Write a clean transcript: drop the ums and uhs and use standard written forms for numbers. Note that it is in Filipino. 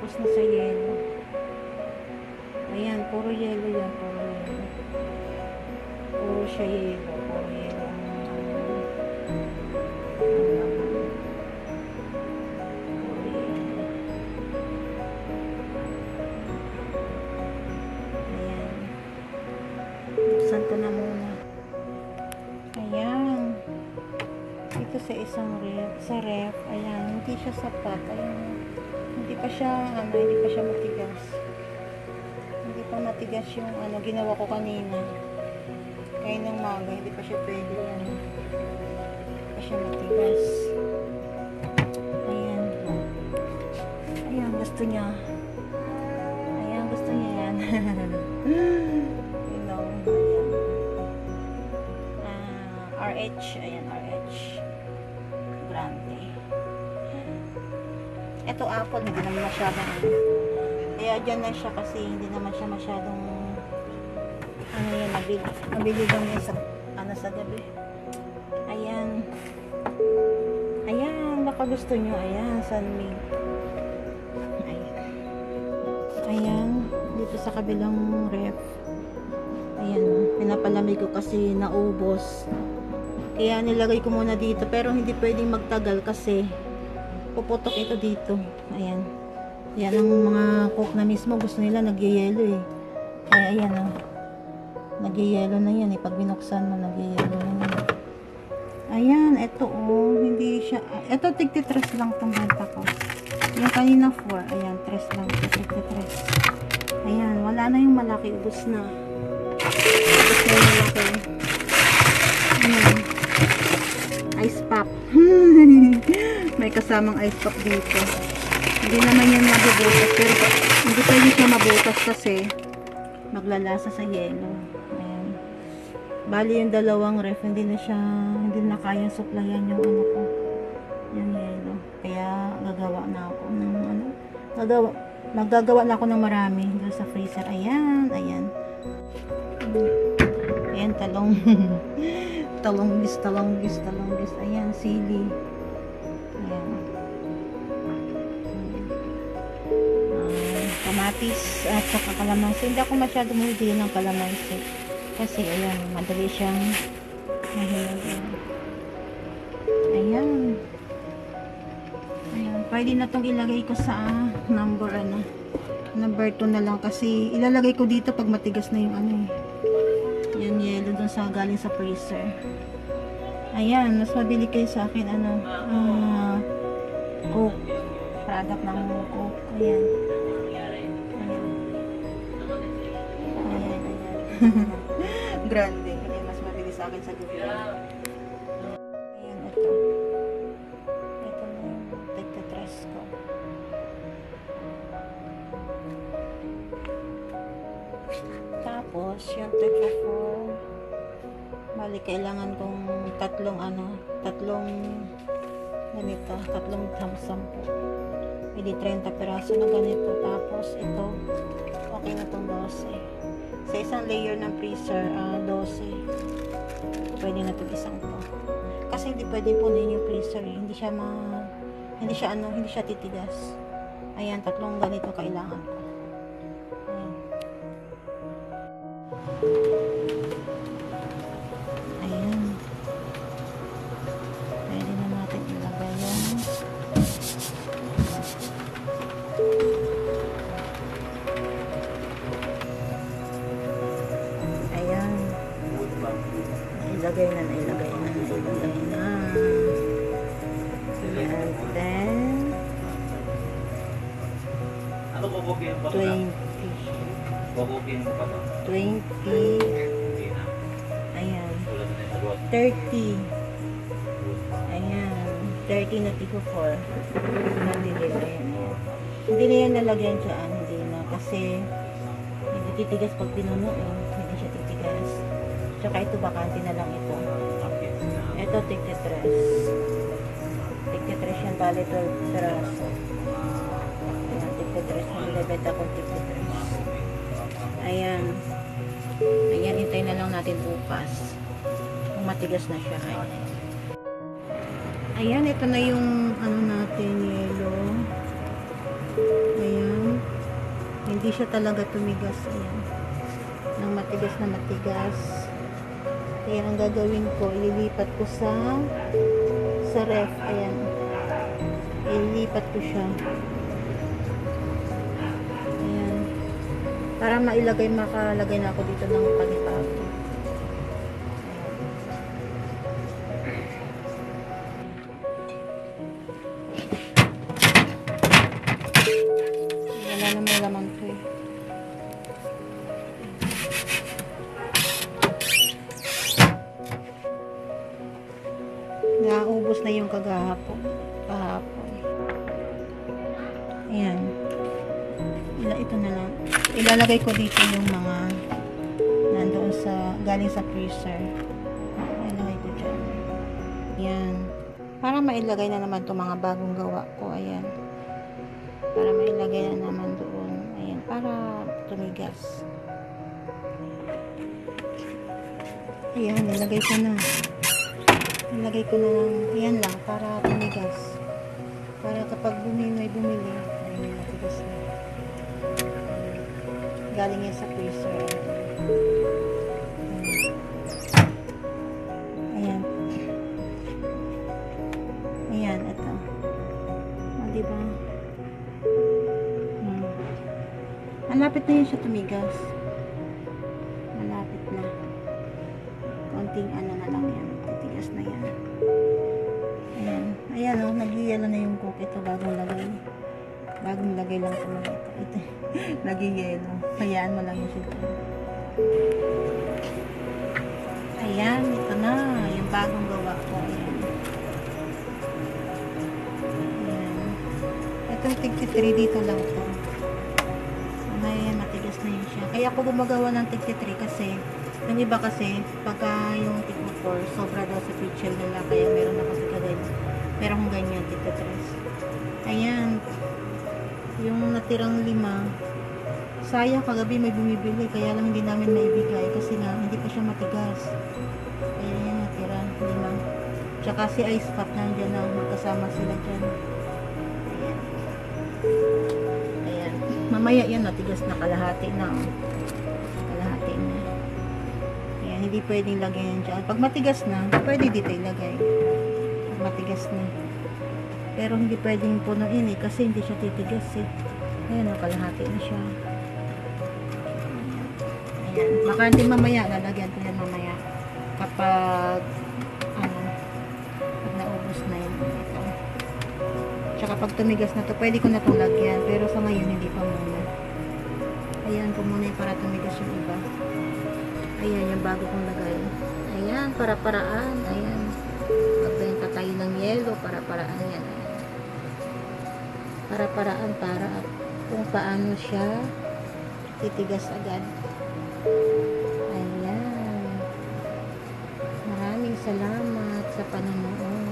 Tapos na sa yelo. Ayan, puro yelo yan. Puro yelo. Puro siya yelo. Puro yelo. Ayan. Buksan ko na muna. Ayan. Dito sa isang ref. Sa ref. Ayan. Hindi siya sapat. Ayan. Hindi pa siya matigas. Hindi pa matigas yung ginawa ko kanina. Kaya ng maga, hindi pa siya pwede yan. Hindi pa siya matigas. Ayan. Ayan, gusto niya. Ayan, gusto niya yan. You know, ayan. RH. Ayan, RH. Grande. Ito apple, hindi naman masyadong kaya dyan na siya kasi hindi naman siya masyadong yan, nabili lang yan sa sa gabi. Ayan. Ayan, baka gusto nyo. Ayan, sunmig. Ayan. Ayan, dito sa kabilang ref. Ayan, pinapalamig ko kasi naubos. Kaya nilagay ko muna dito pero hindi pwedeng magtagal kasi puputok ito dito. Ayan. Yan ang mga coke na mismo gusto nila nagyayelo eh. Kaya ayan oh. Nagyayelo na yan eh. Pag binuksan mo nagyayelo na yan. Ayan, ito oh. Hindi siya. Ito tig-3 lang itong banta ko. Yung kanina 4. Ayan, 3 lang. Tig-3. Ayan, wala na yung malaki. Ubus na. Ubus na yung malaki. Ayan. Ice pop. May kasamang ice pop dito. Hindi naman yan mabubutas. Pero hindi pwede siya mabutas kasi maglalasa sa yelo. Ayan. Bali yung dalawang ref, hindi na kayang supplyan yung ko. Yung yelo. Kaya gagawa na ako ng magagawa na ako ng marami doon sa freezer. Ayan, ayan. Ayan, talong. talonggis. Ayan, sili. Ayan. Kamatis at saka kalamansi. Hindi ako masyado bumibili ng kalamansi. Kasi, ayan, madali siyang mahirap. Ayan. Ayan. Pwede na itong ilagay ko sa number 2 na lang. Kasi, ilalagay ko dito pag matigas na yung yan, yelo dun sa galing sa freezer. Ayan, mas mabili kayo sa akin Coke. Product ng Coke. Ayan. Grande. Kaya mas mabili sa akin sa gabi. Ayan, ito. Ito na yung tig-3 ko. Tapos, yung tig-4. Bali, kailangan kong tatlong ganito, tatlong sampo. Pwede 30 piraso na ganito. Tapos, ito, okay na itong 12. Sa isang layer ng freezer, 12. Pwede na itong isang to. Kasi hindi pwede punin yung freezer. Hindi siya titigas. Ayan, tatlong ganito kailangan ko. Ayan. Pwede na natin ilagay yan. Ayan. Ilagay na. And then 20. 20. Ayan. 30. Ayan. 30 na tipo 4. Hindi na yan nalagyan dyan. Hindi na. Kasi hindi titigas pag pinuno. Hindi siya titigas. Tsaka ito bakante na lang ito. Ito tig-3. Tig-3 yan. Bali 12 peraso. Ayan. Tig-3. Nilabenta ko tig-3. Ayan. Ayan, hintayin na lang natin bukas. Kung matigas na siya. Ayan, ito na yung natin, yelo. Ayan. hindi siya talaga tumigas. Ayan. Ng matigas na matigas. Kaya ang gagawin ko, ililipat ko sa ref. Ayan. Ililipat ko siya. Ayan. Para makalagay na ako dito ng panibago. Wala naman laman to eh. Naubos na yung kahapon. Ayan. Ito na lang. Ilalagay ko dito yung mga nandoon galing sa freezer. Ilalagay ko dyan. Ayan. Para mailagay na naman itong mga bagong gawa ko. Ayan. Para mailagay na naman doon. Ayan. Para tumigas. Ayan. Ilagay ko na. Ilagay ko na lang. Ayan lang. Para tumigas. Para kapag may bumili. Ayan. Matigas na. Galing yan sa freezer. Ayan. Ayan, ito. O, diba? Malapit na yun siya tumigas. Malapit na. Konting ano na lang yan. Titigas na yan. Ayan. Ayan o, nag-yelo na yung cook. Ito, bagong lagay. Bagong lagay lang ito. Ito. Nag-yelo. Hayaan mo lang yung siya. Ayan, ito na. Yung bagong gawa ko. Ayan. Ayan. Itong tig-3 dito lang ito. Ayan, matigas na yun siya. Kaya ako gumagawa ng tig-3 kasi yung iba kasi, pagka yung tig-4, sobra daw sa pitchel nila. Kaya meron na kasi kagaya. Meron kong ganyan, tig-3. Ayan. Yung natirang 5, sayang kagabi may bumibili, kaya lang hindi namin maibigay kasi nga hindi pa siya matigas. Ayan yung natira, 5. Tsaka si ice pop nandiyan na, magkasama sila dyan. Ayan. Ayan. Mamaya yan, natigas na kalahati na. Kalahati na. Ayan, hindi pwedeng lagyan dyan. Pag matigas na, pwede dito ilagay. Pag matigas na. Pero hindi pwedeng punuin eh, kasi hindi siya titigas eh. Ayan o, kalahati na siya. Ayan. Baka hindi mamaya, lalagyan ko yan mamaya. Kapag, pag naubos na yun. Ito. Tsaka pag tumigas na to, pwede ko na itong lagyan. Pero sa ngayon, hindi pa muna. Ayan ko muna yung para tumigas yung iba. Ayan, yung bago kong lagay. Ayan, para-paraan. Ayan. Magbenta tayo ng yelo, para-paraan yan. Para-paraan para kung paano siya titigas agad. Ayan. Maraming salamat sa panonood.